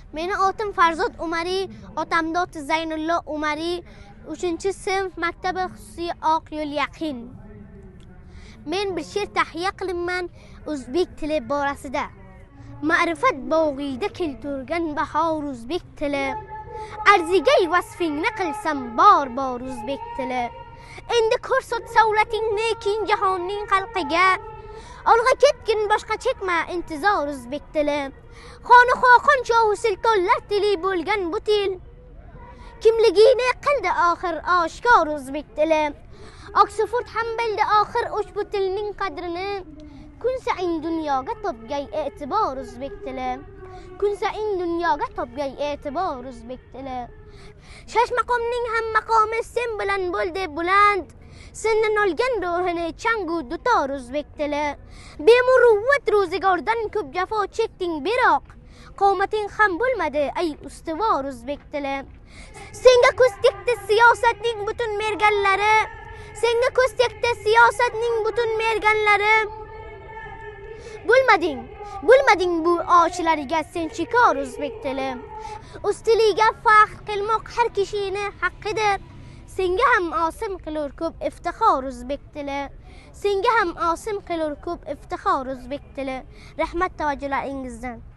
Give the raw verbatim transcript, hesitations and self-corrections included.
Meni otim Farzod Umariy, otamda oti Zaynullo Umariy, uchinchi sinf maktabi xususiy Oq yo'l Yaqin. Men bir she'r tahliya qilinman o'zbek tili borasida. Ma'rifat bog'ida keltirgan bahor o'zbek tili. Arzigay vasfingni qilsam bor bor o'zbek tili. Endi ko'rsat savlatingni keng jahonning xalqiga. Olg'a ketgin boshqa chekma intizor o'zbek tili. Xoni xoqon chovu sultonlar tili bo'lgan bu til. Kimligini qildi oxir oshkor o'zbek tili. Oksford ham bildi oxir ushbu tilning qadrini. Kun sayin dunyoga topgay e'tibor o'zbek tili. Kun sayin dunyoga topgay e'tibor o'zbek tili. Shash maqomning ham maqomi sen bilan bo'ldi buland. Sendan olgan ruhini changu dutor o'zbek tili. Bemuruvvat ro'zgordan ko'p jafo chekding biroq. Qomating ham bo'lmadi ay ustuvor o'zbek tili. Senga ko'z tekdi siyosatning butun merganlari. Senga ko'z tekdi siyosatning butun merganlari. Bo'lmading, bo'lmading bu ochlarga sen chikor o'zbek tili. O'z tiliga faxr qilmoq har kishining haqqidir. Senga ham osim qilur ko'p iftixor o'zbek tili. Senga ham osim qilur ko'p iftixor o'zbek tili. Rahmat tavajjuhlaringizdan.